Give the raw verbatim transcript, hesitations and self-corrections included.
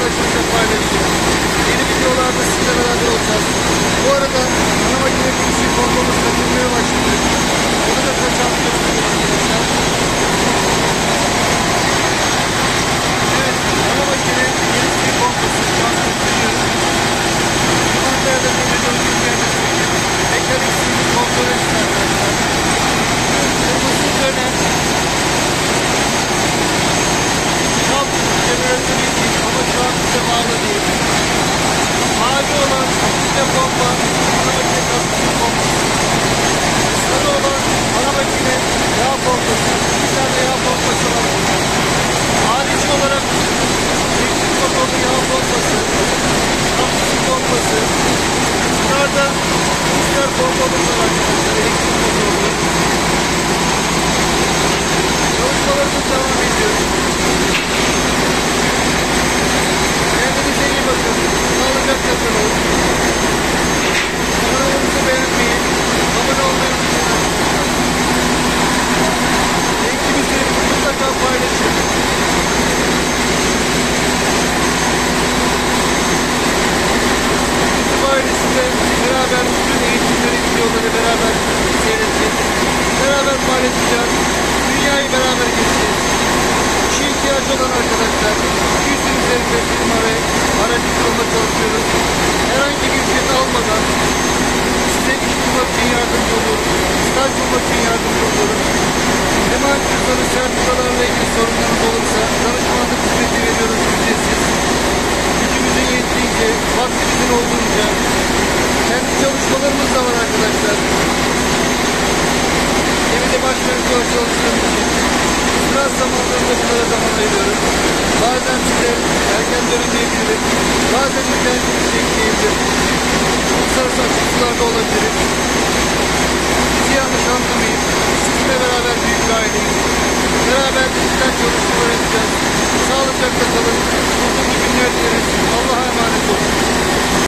arkadaşlarımızla paylaşacağım. Yeni videolarda sizlerle beraber olacağız. Bu arada ana makine kuruşu pompamız kaçırmaya başladı. Onu da kaçan gösteriyor arkadaşlar. Evet, ana makine yeni bir pompası şu an kaçırıyor. Kumandaya da böyle döndüğüm gelmesini mekanik sivri kontrol etsin arkadaşlar. Kırmızı dönen tam jeneratörü için ama şu an bize bağlı değil. Mavi olan işte pompa ana makine kaskının pompası. Sarı olan ana makine yağ pompası. İki tane yağ pompası var. Harici olarak elektrik motorlu yağ pompası, kapsül pompası. Bunlarda booster pompamız var arkadaşlar, elektrik motorlu. Çalışmalarımız devam ediyor. Kendinize iyi bakın. Sağlıcakla kalın. Kanalımızı beğenmeyi, abone olmayı unutmayın. Linkimizi mutlaka paylaşın. YouTube ailesiyle beraber bütün eğitimleri, videoları beraber seyredeceğiz. Beraber paylaşacağız. Dünyayı beraber gezeceğiz. İşe ihtiyacı olan arkadaşlar yüzün üzerinde firma ve aracı kurulma çalışıyoruz. Herhangi bir ücret almadan size iş bulmak için yardımcı oluyoruz. Staj bulmak için yardımcı oluyoruz. Emanet cüzdanı sertifikalarla ilgili sorunlarınız olursa danışmanlık hizmeti veriyoruz ücretsiz. Gücümüzün yettiğince, vaktimizin olduğunca kendi çalışmalarımız da var arkadaşlar. Evde başlarında çalıştığım için biraz zamanlarında bunlara zaman ayırıyoruz. Bazen size erken dönemeyebilirim. Bazen internetimiz çekmeyebilir. Uluslararası açıklıklarda olabiliriz. Bizi yanlış anlamayın. Sizinle beraber büyük bir aileyiz. Beraber bizden çalışmalar edeceğiz. Sağlıcakla kalın. Mutlu günler dileriz. Allah'a emanet olun.